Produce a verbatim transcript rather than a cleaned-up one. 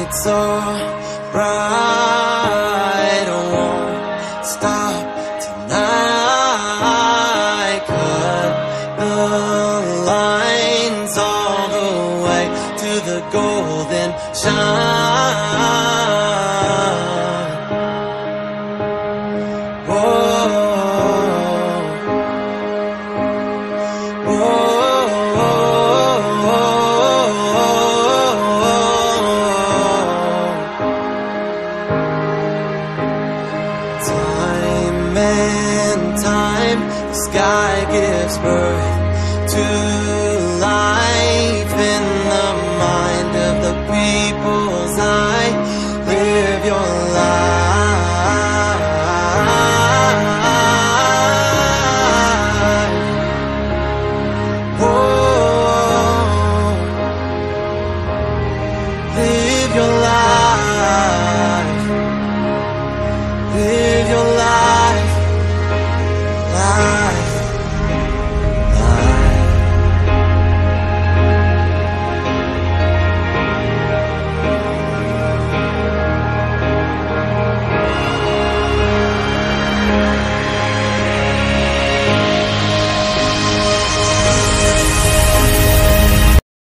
it's alright, I won't stop tonight. Cut the lines all the way to the golden shine. Whoa, whoa. Time and time, the sky gives birth